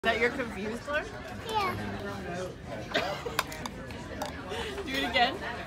That you're confused, Lauren? Yeah. Do it again.